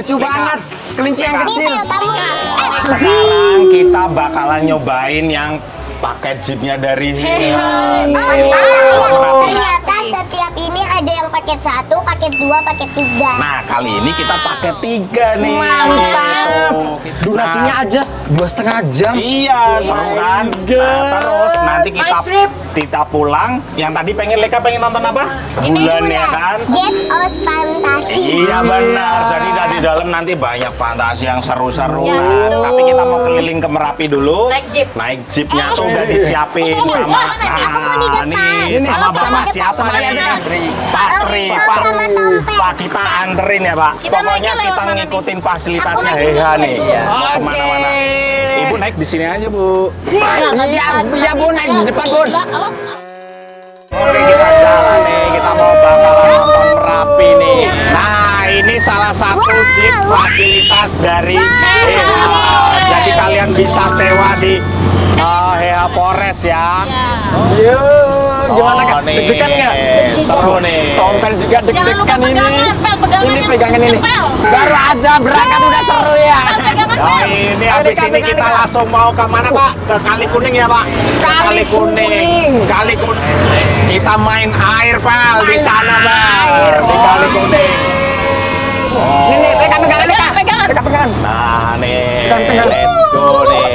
Lucu banget. Kelinci yang kecil. Sekarang kita bakalan nyobain yang pakai jeepnya dari Ternyata setiap ini ada yang paket 1, paket 2, paket 3. Nah, kali ini kita pakai 3 nih. Mantap. Durasinya aja 2,5 jam. Iya, seru kan? Nah, terus nanti kita pulang. Yang tadi Leka pengen nonton apa? Bulan ya kan? Get Out Fantasi. Iya benar. Jadi dari dalam nanti banyak fantasi yang seru-seru. Tapi kita mau keliling ke Merapi dulu. Naik jeepnya tuh udah disiapin sama sama bapak siapa nih? Pak Tri, Pak kita anterin ya Pak. Pokoknya kita ngikutin fasilitasnya Heha nih. Kemana-mana. Ibu naik di sini aja Bu. Iya Bu, naik di depan Bun. Oke, kita jalan nih. Kita mau bakalan nonton Merapi nih. Nah, ini salah satu jeep fasilitas dari Heha. Jadi kalian bisa sewa di Heha Forest ya. Gimana Kak? Deg-degan nggak? Seru nih. Tompel juga deg-degan ini. Ini pegangan ini. Baru aja berangkat udah seru ya. Nah, ini habis ini kita langsung mau ke mana Pak? Ke Kali Kuning ya Pak? Kali Kuning. Kali Kuning. Kita main air Pak di sana Pak. Di Kali Kuning. Ini pegangan Leka. Pegangan. Nah nih, Pegang. let's go nih.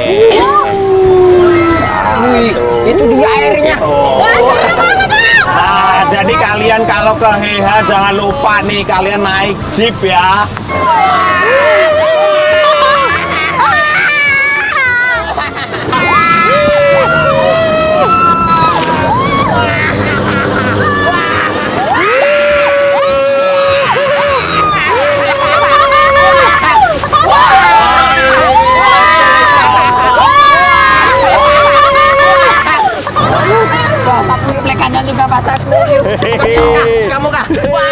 Wih, itu dia airnya. Nah, jadi kalian kalau ke Heha jangan lupa nih kalian naik jeep ya. Lekanya juga basah kuyup. Kamu Kak?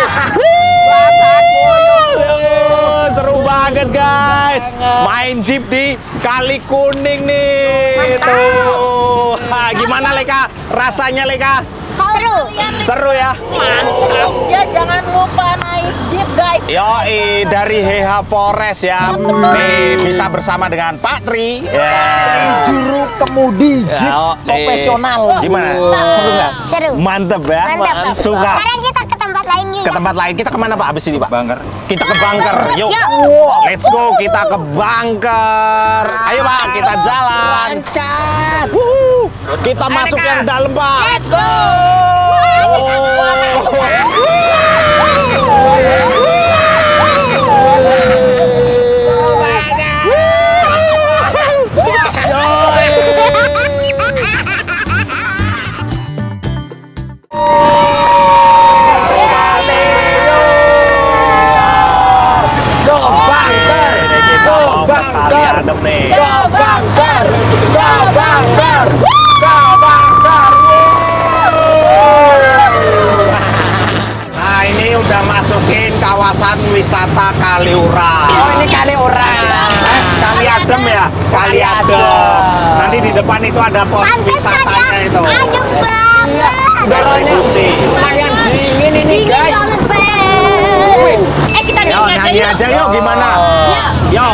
Seru banget guys. Main jeep di Kali Kuning nih. Tuh. Nah, gimana Leka? Rasanya Leka? Seru ya? Mantap ya, jangan lupa naik jeep guys. Yoi, dari Heha Forest ya. Nih, bisa bersama dengan Pak Tri. Juru kemudi jeep profesional. Gimana? Seru nggak? Seru. Mantep ya? Mantap. Suka. Sekarang kita ke tempat lain yuk. Ke tempat lain. Kita kemana Pak abis ini Pak? Bangker. Kita ke Bangker. Yuk. Let's go. Kita ke Bangker. Ayo Pak, kita jalan. Kita masuk yang dalam Pak. Let's go. Nah, ini udah masukin kawasan wisata Kaliurang. Oh, ini Kaliurang. Kali Adem ya? Kali Adem. Nanti di depan itu ada pos wisatanya itu. Adem banget. Dari Gusi. Lumayan dingin ini guys. Kita Nyanyi aja yuk, gimana? Yuk.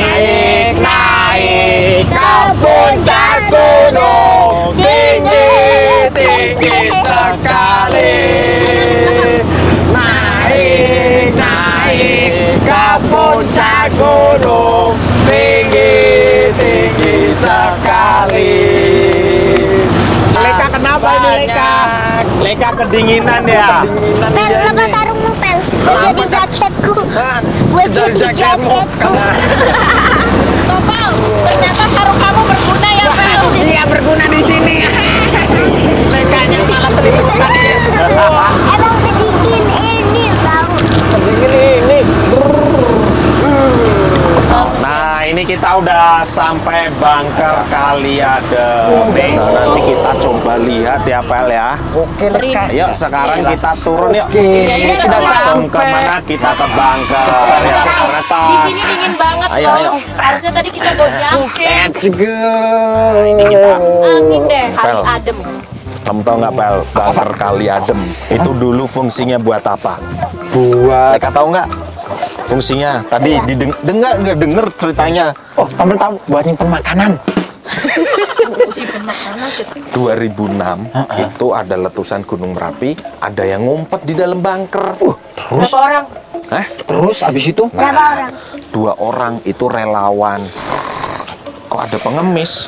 Naik ke puncak gunung tinggi sekali. Naik ke puncak gunung tinggi sekali. Leka kenapa ini Leka? Leka kedinginan ya? Pel, lepas sarungmu Pel. Jadi jaketku. Buat jadi jaketku. Topal, ternyata sarung kamu berguna ya Pel. Iya berguna di sini. Lekanya malah selimutan ya. Emang sedingin ini tahu. Sedingin ini. Nah, ini kita udah sampai Bangker Kali Adem. Nanti kita coba lihat ya Pel ya. Oke Leka. Yuk sekarang kita turun yuk. Oke, sudah Langsung sampai. kemana? Kita ke Bangker ya, ke Di atas. sini dingin banget. Ayo, Tom. ayo. Harusnya tadi kita bawa jaket. Let's go. Angin deh, hari Pel. adem. Kamu tau nggak Pel? Bangker Kali Adem itu dulu fungsinya buat apa? Buat Mereka tahu nggak? fungsinya. Tadi nggak denger ceritanya. Oh, kamu tahu buat nyimpen makanan. 2006 itu ada letusan Gunung Merapi, ada yang ngumpet di dalam bunker. Terus? Berapa orang? Terus abis itu? Berapa orang? 2 orang itu relawan. Kok ada pengemis?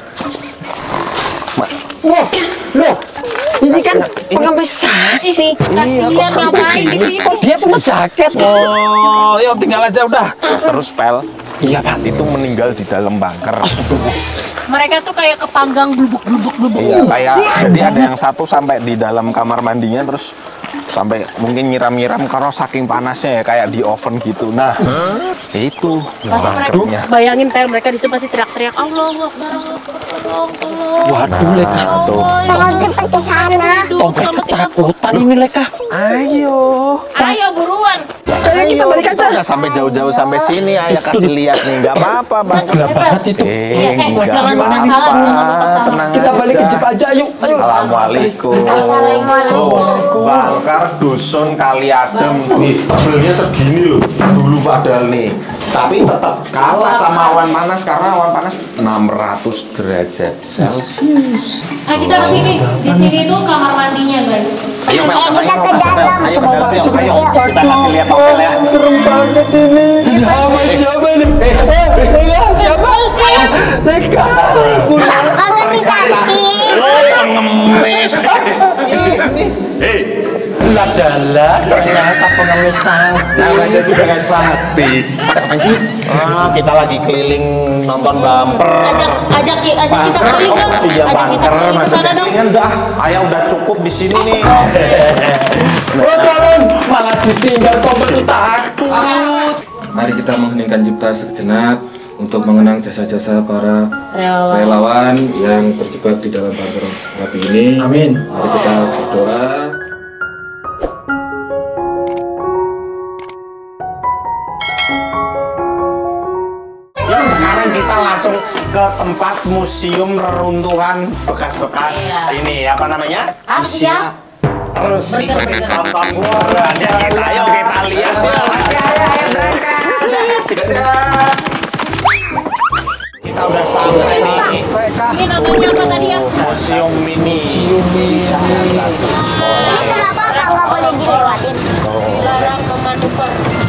Wah, loh, ini kan pengemis sakti. Iya, kok sampai sini? Oh, dia punya jaket. Oh, yuk tinggal aja udah. Terus Pel, Iya, Pak. itu meninggal di dalam bunker. Mereka tuh kayak kepanggang blubuk. Iya, kayak jadi ada yang satu sampai di dalam kamar mandinya terus sampai mungkin nyiram-nyiram karena saking panasnya ya kayak di oven gitu. Nah, itu bunkernya. Bayangin Pel, mereka di situ pasti teriak-teriak Allahu Akbar, tolong. Waduh, Leka. Tuh. Tolong cepet ke sana. Tompet ketakutan ini, Leka. Ayo. Ayo buruan. Kayak kita balik aja. Nggak sampai jauh-jauh sampai sini, ayah kasih lihat nih. Nggak apa-apa, Bang. Gelap banget itu. Nggak jangan apa-apa. masalah. Tenang Kita balik ke aja. jeep aja, yuk. Ayo. Assalamualaikum. Bangkar dusun Kali Adem. Nih, tabelnya segini loh. Dulu padahal nih. Tapi tetap kalah sama awan panas karena awan panas 600 derajat Celcius. Nah, kita kesini. Di sini tuh kamar mandinya, guys. Ayo, Mel, kita katanya mau ke masuk, Mel. dalam. Ayo, Sama Mel, masuk. ayo. Kita kasih lihat hotel ya. Serem banget ini. Sama siapa ini? Leka, siapa? Leka. Pengemis sakti. Pengemis. Hei, Adalah ternyata pengemis sakti. namanya juga kan sakti. Apa sih? Kita lagi keliling nonton bumper. Ajak kita keliling dong. Iya, Ajak kita bumper keliling ke sana maksudnya. dong. Kan udah, ayah udah cukup di sini nih. Oh, jangan. Malah ditinggal tombol itu takut. Mari kita mengheningkan cipta sejenak untuk mengenang jasa-jasa para relawan yang terjebak di dalam bunker Merapi ini. Amin. Mari kita berdoa. Ya, sekarang kita langsung ke tempat museum reruntuhan bekas-bekas ini apa namanya? Asia. Terus nih, Burger. seruannya kita, ayo kita lihat yuk. Kita udah sampai nih. Ini namanya apa tadi ya? Museum mini. Ini kenapa Pak nggak boleh dilewatin? Dilarang memanuver.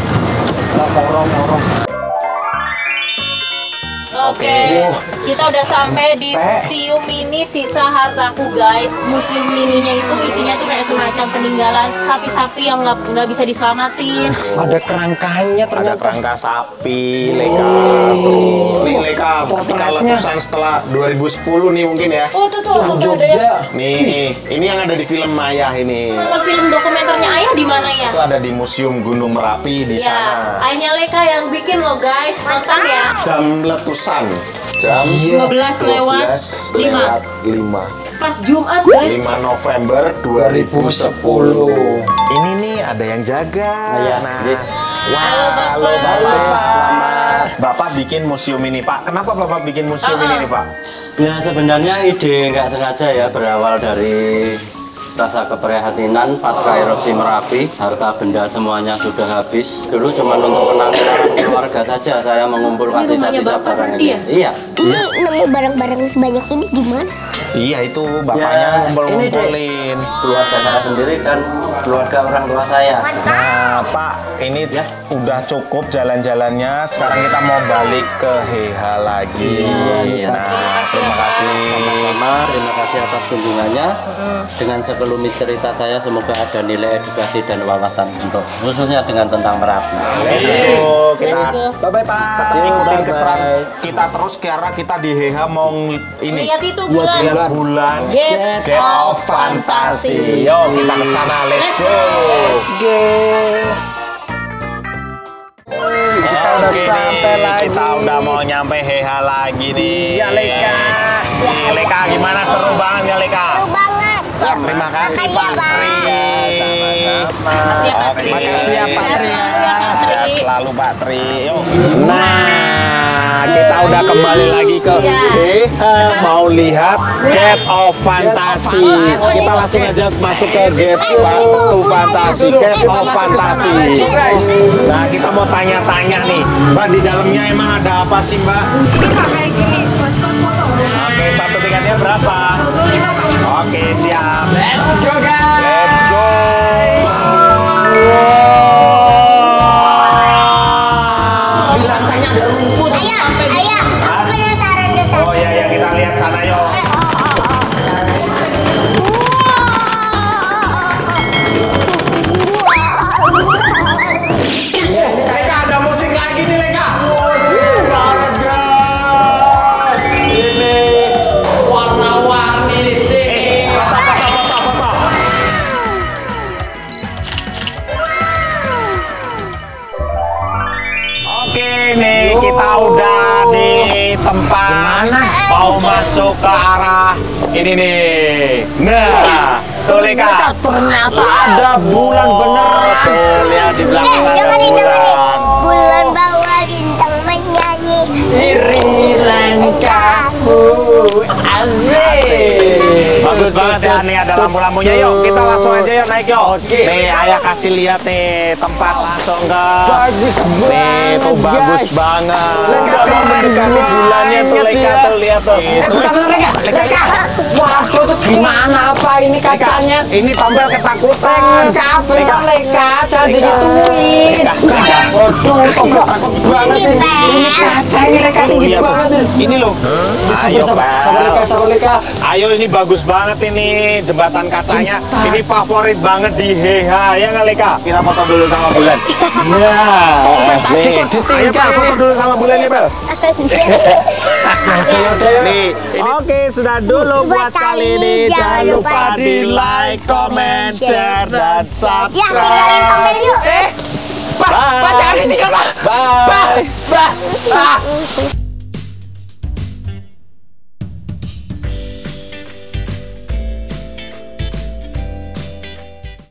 Oke, kita udah sampai di museum mini sisa hartaku guys. Museum mininya itu isinya tuh kayak semacam peninggalan sapi-sapi yang nggak bisa diselamatin. Ada kerangkanya Ada ternyata. kerangka sapi, Leka. Tuh, nih Leka ketika letusan setelah 2010 nih mungkin ya. Oh tuh ada ya. Jogja. Nih, ini yang ada di film Maya ini. Nama film dokumenternya Ayah di mana ya? Itu ada di Museum Gunung Merapi di Ya, sana. Ayahnya Leka yang bikin loh guys. Nonton ya. Jam letusan. Jam 12 lewat 5. 5. Pas Jumat guys. 5 November 2010. Ini nih ada yang jaga. Nah, wah, halo Bapak. Selamat. Bapak bikin museum ini, Pak. Kenapa Bapak bikin museum ini nih, Pak? Ya sebenarnya ide nggak sengaja ya berawal dari rasa keprihatinan pasca erupsi Merapi. Harta benda semuanya sudah habis. Dulu cuma untuk kenang-kenangan keluarga saja saya mengumpulkan Ini rumahnya sisa-sisa Bapak barang berarti ini. ya? Iya. Ini nemu barang-barang sebanyak ini gimana? Iya, itu bapaknya Ya, ngumpul-ngumpulin. Keluarga saya sendiri dan keluarga orang tua saya. Nah, Pak, ini udah cukup jalan-jalannya. Sekarang kita mau balik ke Heha lagi. Iya. Nah, terima kasih. Sama-sama, terima kasih atas kunjungannya. Dengan sekelumit cerita saya semoga ada nilai edukasi dan wawasan untuk khususnya dengan tentang Merapi. Let's go. Kita Bye-bye, Pak. tetap ikutin bye-bye. keseran kita terus karena kita di Heha mau ini Lihat itu bulan. lihat bulan Get of of Fantasy. Yo, kita ke sana. Let's go. Let's go. Kita udah Oke sampai nih, lagi. kita udah mau nyampe Heha lagi nih. Ya, Leka. Nih, Leka gimana, seru banget ya Leka? Seru banget. Terima kasih Pak Tri. Oke. Makasih ya, Pak Tri. Sehat selalu Pak Tri. Yuk. Nah, Kita udah kembali lagi ke mau lihat Gate of Fantasy. Kita langsung aja masuk ke Gate of Fantasy. Gate of Fantasy. Nah, kita mau tanya-tanya nih, Mbak, di dalamnya emang ada apa sih, Mbak? Kayak gini, buat foto. Oke, satu tiketnya berapa? Oke, siap. Let's go guys. Let's go. Di lantainya ada rumput. Ayo, aku penasaran deh. Oh iya, ya kita lihat sana yuk. Leka, ada musik lagi nih, Leka. Musik banget, guys. Ini warna-warni di sini. Foto. Oke, nih kita udah di tempat mau masuk ke arah ini nih. Nah, tuh Leka. Ternyata ada bulan beneran. Tuh, lihat di belakang ada Jangan bulan. bulan bawa bintang menyanyi. Iring-iring kaku. Asik. Bagus banget ya, nih ada lampu-lampunya. Yuk, kita langsung aja yuk naik yuk. Oke. Nih, ayah kasih lihat nih tempat langsung ke. Bagus Nih, tuh banget, bagus guys. banget. Leka, Mendekati bulannya tuh, Leka tuh lihat tuh. Leka. Wah, tuh gimana apa ini kacanya? Ini tombel ketakutan. Leka, jangan digituin. Waduh, tombol takut banget ini kaca ini Leka Tuh tinggi lihat tuh. banget. Ini loh. Ayo, Sabar Leka. Ayo, ini bagus banget ini jembatan kacanya. Ini favorit banget di Heha, ya nggak Leka? Kita foto dulu sama bulan. Tadi Nih, kok ayo Pel, foto dulu sama bulan nih Pel. Yaudah. Nih, oke sudah dulu buat kali ini. Jangan lupa di like, comment, share, dan Ya, tinggalin subscribe. tombol yuk. Pak, jangan ditinggal, Pak. Bye. Pak.